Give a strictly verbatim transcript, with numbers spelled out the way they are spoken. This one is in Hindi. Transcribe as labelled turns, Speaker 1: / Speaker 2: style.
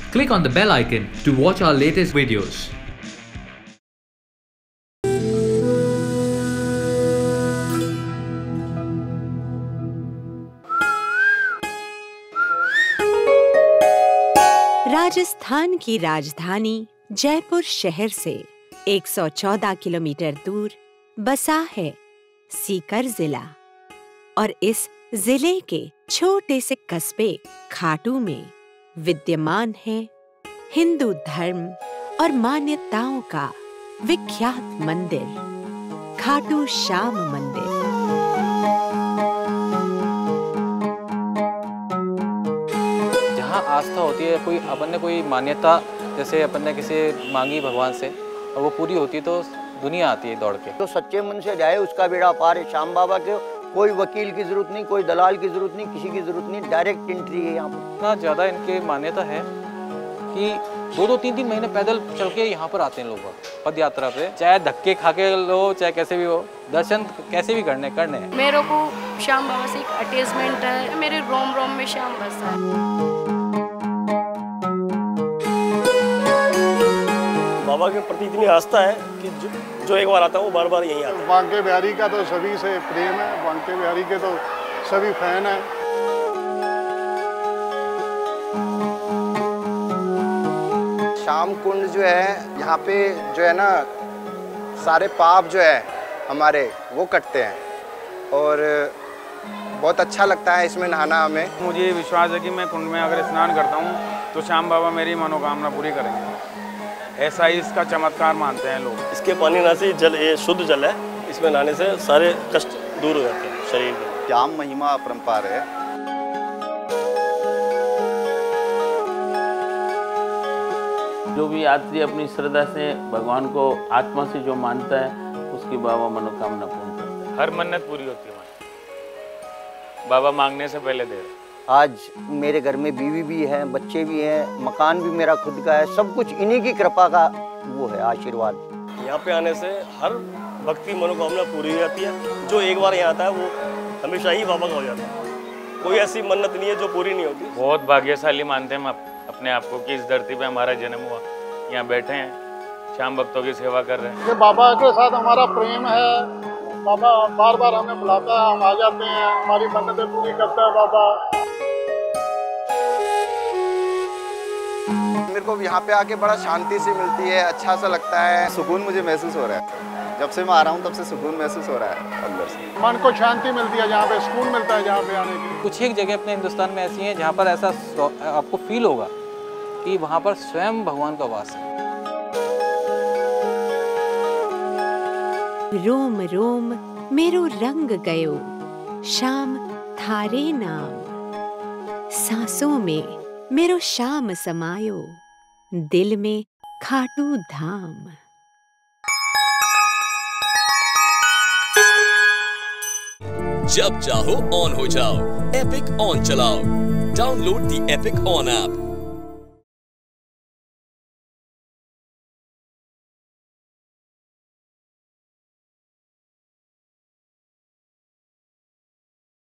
Speaker 1: Click on the bell icon to watch our latest videos.
Speaker 2: Rajasthan की राजधानी जयपुर शहर से एक सौ चौदह किलोमीटर दूर बसा है सीकर जिला और इस जिले के छोटे से कस्बे खाटू में विद्यमान है हिंदू धर्म और मान्यताओं का विख्यात मंदिर खाटूश्याम मंदिर।
Speaker 3: जहाँ आस्था होती है, कोई अपन ने कोई मान्यता जैसे अपन ने किसी मांगी भगवान से और वो पूरी होती है तो दुनिया आती है दौड़ के।
Speaker 4: तो सच्चे मन से जाए उसका बेड़ा पार है। श्याम बाबा के कोई वकील की जरूरत नहीं, कोई दलाल की जरूरत नहीं, किसी की जरूरत नहीं, डायरेक्ट एंट्री है यहाँ पर।
Speaker 3: इतना ज़्यादा इनकी मान्यता है कि दो दो तीन तीन महीने पैदल चल के यहाँ पर आते हैं लोग पद यात्रा पे, चाहे धक्के खा के लो चाहे कैसे भी हो, दर्शन कैसे भी करने करने हैं।
Speaker 5: मेरे को श्याम बाबा से एक अटैचमेंट है, मेरे रोम रोम में श्याम बसा है।
Speaker 6: बाबा के प्रति इतनी आस्था है कि जो, जो एक बार आता है वो बार बार यहीं आता है।
Speaker 7: बांके बिहारी का तो सभी से प्रेम है, बांके बिहारी के तो सभी फैन हैं।
Speaker 8: श्याम कुंड जो है यहाँ पे जो है ना सारे पाप जो है हमारे वो कटते हैं और बहुत अच्छा लगता है इसमें नहाना हमें।
Speaker 9: मुझे विश्वास है कि मैं कुंड में अगर स्नान करता हूँ तो श्याम बाबा मेरी मनोकामना पूरी करेंगे, ऐसा ही इसका चमत्कार मानते हैं लोग।
Speaker 6: इसके पानी नहाने से जल ये शुद्ध जल है, इसमें नहाने से सारे कष्ट दूर हो जाते हैं शरीर के।
Speaker 8: श्याम महिमा अपरंपार है।
Speaker 10: जो भी यात्री अपनी श्रद्धा से भगवान को आत्मा से जो मानता है उसकी बाबा मनोकामना पूर्ण करते हैं।
Speaker 9: हर मन्नत पूरी होती है बाबा मांगने से पहले दे रहे।
Speaker 4: आज मेरे घर में बीवी भी है, बच्चे भी हैं, मकान भी मेरा खुद का है, सब कुछ इन्हीं की कृपा का वो है आशीर्वाद।
Speaker 6: यहाँ पे आने से हर भक्ति मनोकामना पूरी हो जाती है। जो एक बार यहाँ आता है वो हमेशा ही बाबा का हो जाता है। कोई ऐसी मन्नत नहीं है जो पूरी नहीं होती।
Speaker 9: बहुत भाग्यशाली मानते हैं हम अपने आप को कि इस धरती पे हमारा जन्म हुआ, यहाँ बैठे हैं, श्याम भक्तों की सेवा कर रहे हैं।
Speaker 7: ये बाबा के साथ हमारा प्रेम है। बाबा बार बार हमें बुलाता है, हम आ जाते हैं, हमारी मन्नतें पूरी करता है बाबा।
Speaker 8: मेरे को यहाँ पे आके बड़ा शांति सी मिलती है, अच्छा सा लगता है, सुकून मुझे महसूस हो रहा है। जब से मैं आ रहा हूँ तब से सुकून महसूस हो रहा है अंदर से।
Speaker 7: मन को शांति मिलती है, जहाँ पे सुकून मिलता है जहाँ पे आने की।
Speaker 3: कुछ एक जगह अपने हिंदुस्तान में ऐसी हैं जहाँ पर ऐसा आपको फील होगा कि वहाँ पर स्वयं भगवान का वास है।
Speaker 2: रोम रोम मेरो रंग गयो श्याम थारे नाम, सांसों में मेरो श्याम समायो, दिल में खाटू धाम।
Speaker 11: जब चाहो ऑन हो जाओ, एपिक ऑन चलाओ। Download the Epic On app.